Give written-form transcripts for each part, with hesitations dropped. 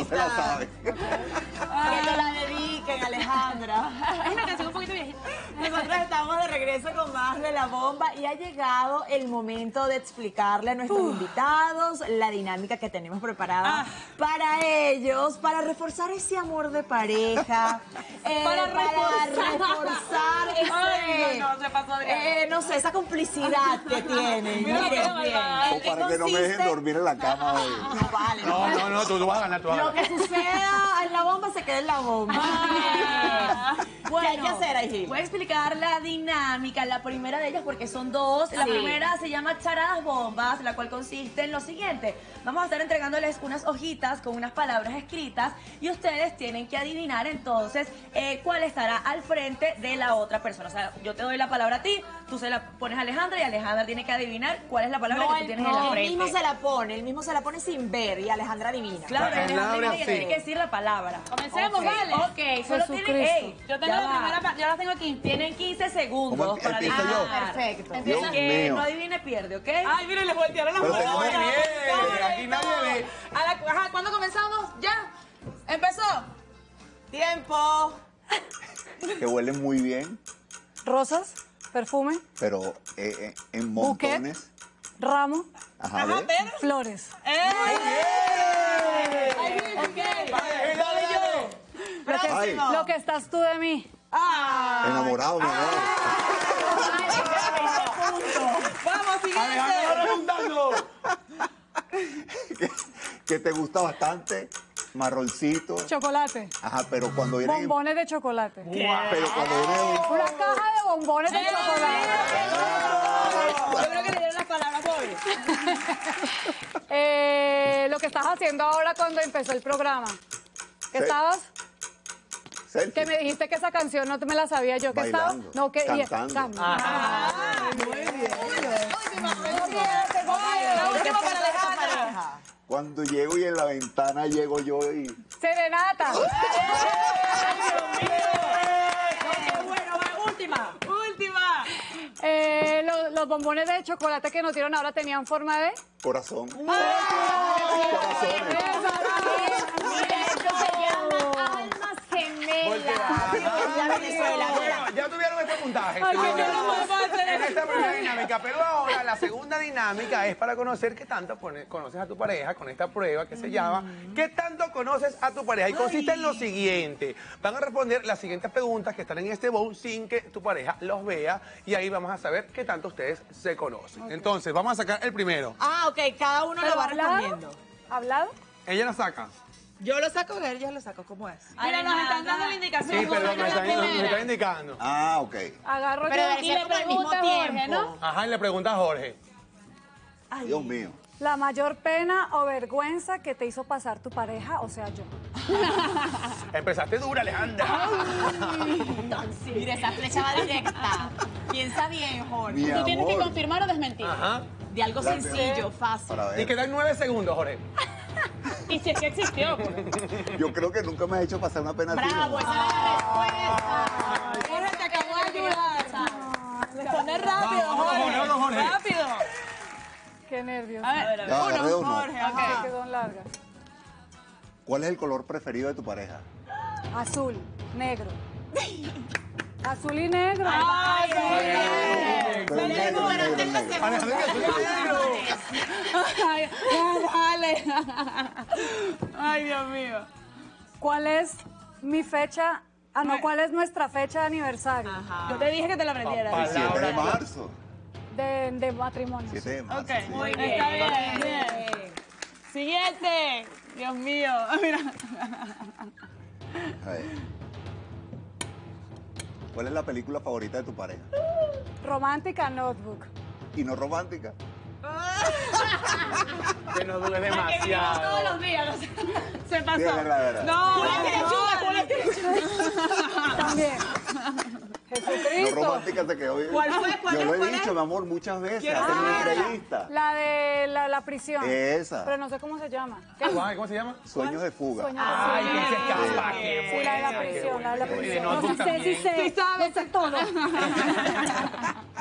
no se la sabe. Que te la dediquen, Alejandra. Es una canción un poquito viejita. Nosotros estamos de regreso con más de La Bomba y ha llegado el momento de explicarle a nuestros invitados la dinámica que tenemos preparada para ellos, para reforzar ese amor de pareja, Para reforzar ese, no, se pasó Adriana. no sé, esa complicidad que tienen. Mira, Miren qué bien. malvada. O para que no me dejen dormir en la cama hoy. No vale. No, tú vas a ganar, tú vas a Lo ganar. que suceda en La Bomba se queda en La Bomba. ¿Qué hay que hacer, Aiji? Voy a explicar la dinámica, la primera de ellas, porque son dos. La Sí. primera se llama Charadas Bombas, la cual consiste en lo siguiente. Vamos a estar entregándoles unas hojitas con unas palabras escritas y ustedes tienen que adivinar entonces cuál estará al frente de la otra persona. O sea, yo te doy la palabra a ti, tú se la pones a Alejandra y Alejandra tiene que adivinar cuál es la palabra que tú tienes en la Él frente. mismo se la pone sin ver y Alejandra adivina. Claro, La Alejandra palabra, tiene sí. que decir la palabra. Comencemos, Ok, vale. Ok, solo tienen... Ey, Yo tengo ya la va. primera, yo la tengo aquí. Tienen 15 segundos ¿Cómo para empiezo yo? adivinar. Perfecto. Dios Que mío. no adivine pierde, ¿ok? Ay, miren, les voltearon las Pero manos. tenemos- Muy bien, aquí nadie ve. Ajá, ¿cuándo comenzamos? ¿Ya? ¿Empezó? Tiempo. Que huelen muy bien, Rosas, perfume, pero en Buquet. montones. ramo, Ajá, Ajá, ¿ves? pero... flores. Ay, Lo que estás tú de mí. enamorado, mi amor. Vamos, siguiente. Alejandro preguntando. Que te gusta bastante, marroncito. Chocolate. Ajá, pero cuando viene... Bombones de chocolate. Pero cuando viene... Una caja de bombones de chocolate. Yo creo que le dieron las palabras, pobre. Lo que estás haciendo ahora cuando empezó el programa. ¿Qué Sí. estabas? Selfie. Que me dijiste que esa canción no te me la sabía yo. ¿Qué estabas? Bailando, No, que cantando. La última para Alejandra. Cuando llego y en la ventana llego yo y... Serenata. Bueno, va, última. Última. Los bombones de chocolate que nos dieron ahora tenían forma de... Corazón. Almas gemelas. Bueno, ya tuvieron este puntaje. Ay, que yo no puedo hacer En eso. esta primera dinámica, pero ahora la segunda dinámica es para conocer qué tanto conoces a tu pareja con esta prueba que se llama ¿qué tanto conoces a tu pareja? Y consiste en lo siguiente, van a responder las siguientes preguntas que están en este bowl sin que tu pareja los vea y ahí vamos a saber qué tanto ustedes se conocen. Entonces, vamos a sacar el primero. Ok, cada uno lo va respondiendo. ¿Hablado? Ella la saca. Yo lo saco, él lo saco, ¿cómo es? Mira, nos están dando la indicación. Sí, perdón, me está Primera. indicando. Ah, ok. Agarro Pero yo. debe Y ser le como al mismo pregunta a Jorge, tiempo. ¿no? Ajá, y le pregunta a Jorge. Dios mío. La mayor pena o vergüenza que te hizo pasar tu pareja, o sea, yo. Empezaste dura, Alejandra. Mira, esa flecha va directa. Piensa bien, Jorge. Mi Tú tienes que amor. confirmar o desmentir. Ajá. De algo La sencillo, fácil. Para Y ver. quedan 9 segundos, Jorge. Y si es que existió. Pues. Yo creo que nunca me has hecho pasar una pena así. mi Bravo, amor. esa es la respuesta. Jorge, te acabo de ayudar. Responde rápido, Vamos, Jorge. vamos, Jorge. Rápido. Qué nervios. A ver, Ya, agarré uno. Jorge, Se ok. quedó larga. ¿Cuál es el color preferido de tu pareja? Azul, negro. Azul y negro. Ay, Pero negro, negro, negro. Alejandra, que soy negro. Ay, dale. Ay, Dios mío. ¿Cuál es mi fecha? Ah, no, ¿cuál es nuestra fecha de aniversario? Yo te dije que te la aprendieras. Papá. 7 de marzo. De matrimonio. 7 de marzo. Ok, sí. muy bien. Está bien, bien. Siguiente. Dios mío. Mira. A ver. ¿Cuál es la película favorita de tu pareja? Romántica Notebook. ¿Y no romántica? Que no duele Que vivimos todos demasiado. los días. No sé. Se pasó. Sí, es verdad. No, Julián tiene chuga, Julián tiene chuga. También. No Jesucristo. romántica se quedó bien. ¿Cuál fue? ¿Cuál Yo lo fue? he dicho, mi amor, muchas veces. Quiero Hacen una saberla. entrevista. La de la prisión. Esa. Pero no sé cómo se llama. Ay, ¿cómo se llama? Sueños de fuga. Sueño Ay, de que se escapa. Sí, Qué la de la buena, qué prisión, la de la buena. prisión. No, No, sí sé, sí sé. Sí sabe. Lo sé todo.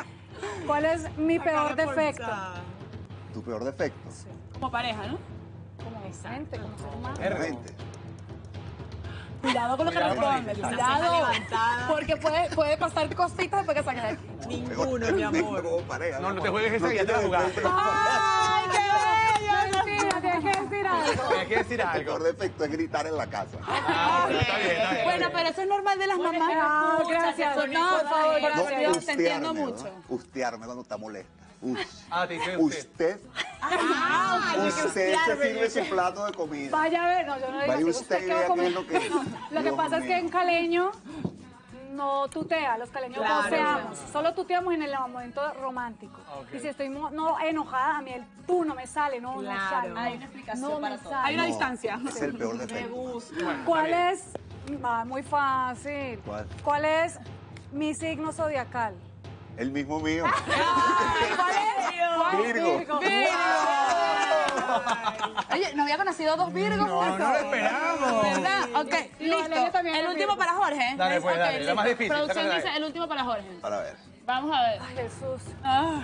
¿Cuál es mi peor defecto? Tu peor defecto. Como pareja, ¿no? como gente, como ser humano. Gente. Cuidado con lo que respondes, cuidado. Porque puede pasar cositas después que saques. Ninguno, mi amor. Como pareja. No, no te juegues esa, ya te la jugaste. ¡Ay, qué bello! Mentira, tienes que decir algo. Tienes que decir El algo. peor defecto es gritar en la casa. Ah, bueno, está bien, está bien. Bueno, pero eso es normal de las mamás. Ah, gracias. No, por favor, No, gracias. Te entiendo ustearme, mucho. ¿no? Ustearme cuando está molesta. Ah, te dice usted. Usted se sirve su plato de comida. Vaya a ver, no, yo no digo Vaya así, usted y qué va a vea qué comer. es lo que es. Lo que Dios pasa es que mío. en caleño no tutea, los caleños Claro. voceamos, solo tuteamos en el momento romántico. Ok. Y si estoy no enojada, a mí el tú no me sale, no Claro. sale. Hay una explicación no para me todo. sale. Hay una No, distancia. Es el peor defecto. ¿Cuál es? Muy fácil. ¿Cuál? ¿Cuál es mi signo zodiacal? El mismo mío. ¿Cuál es? Virgo. Oye, no había conocido dos Virgos. No, no lo esperamos. ¿Verdad? Ok, Y Valeria listo. también El es último Virgo. para Jorge. Dale, pues, Ok, dale, la listo. más difícil, Producción sácala de dice ahí. el último para Jorge. Para ver. Vamos a ver. Jesús. Ah.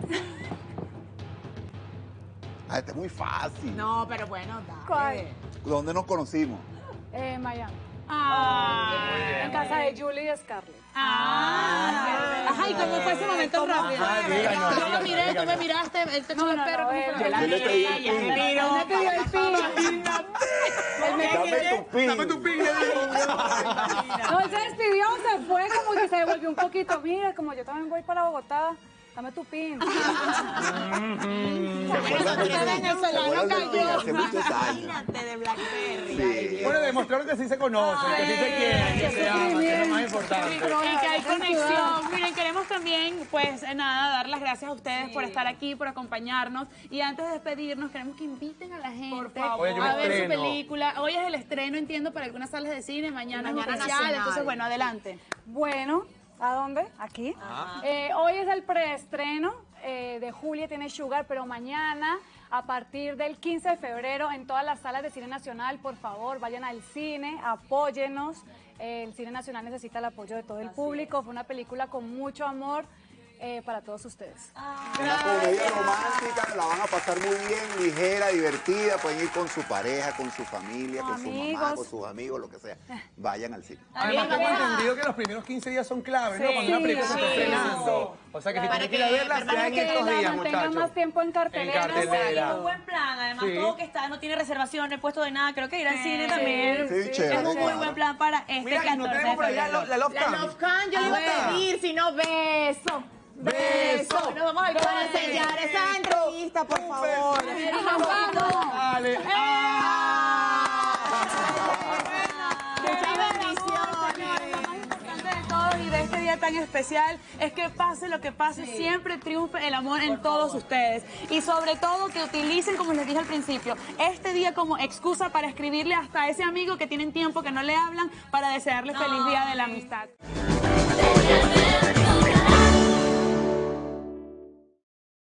Ah, este es muy fácil. No, pero bueno, ¿Cuál? ¿Dónde nos conocimos? Miami. Ah. En casa de Julie y de Scarlett. Ajá, ¿y cómo fue ese momento rápido? díganos, Yo lo miré, tú me miraste, el techo del perro. ¿Cómo fue? Yo le pedí el pin. Él me pidió el pin. Dame tu pin. Dame tu pin, le digo. No, él se despidió, se fue, como que se devolvió un poquito. Mira, como yo también voy para Bogotá, dame tu pin. ¿Se acuerdan de mí? Hace muchos años. Imagínate de Blackberry. Sí. Bueno, demostraron que sí se conocen, que sí se quieren, que se aman, que es lo más importante. Y que hay conexión. Miren, queremos también, pues nada, dar las gracias a ustedes por estar aquí, por acompañarnos. Y antes de despedirnos, queremos que inviten a la gente Oye, yo me a ver su estreno. película. Hoy es el estreno, entiendo, para algunas salas de cine, mañana es Mañana oficial. nacional. Entonces, bueno, adelante. Bueno, ¿a dónde? Aquí. Hoy es el preestreno de Julia tiene Sugar, pero mañana, a partir del 15 de febrero, en todas las salas de cine nacional, por favor, vayan al cine, apóyenos. El cine nacional necesita el apoyo de todo el público. Fue una película con mucho amor para todos ustedes. Una comedia romántica, la van a pasar muy bien, ligera, divertida. Pueden ir con su pareja, con su familia, con su mamá, Amigos. con sus amigos, lo que sea. Vayan al cine. Además, tengo entendido que los primeros 15 días son claves, ¿no? Cuando una película se está estrenando. O sea que si tienen que ir a verla, sea en Que estos la días, mantengan muchachos. más tiempo en cartelera. En cartelera. Es un buen plan, además Sí. todo que está, no tiene reservación, no he puesto de nada, creo que ir al cine también Sí, chévere, es un muy claro. buen plan para este Mira, y 14 no de tenemos por allá febrero. la Love La Cam. Love Can, yo le iba a pedir, si no, beso. Beso. Nos vamos al Para corte. sellar esa entrevista, por favor. Dale. Muchas bendiciones. Lo más importante de todo y de este día tan especial es que pase lo que pase, siempre triunfe el amor en todos ustedes. Y sobre todo que utilicen, como les dije al principio, este día como excusa para escribirle hasta a ese amigo que tienen tiempo que no le hablan para desearle feliz día de la amistad.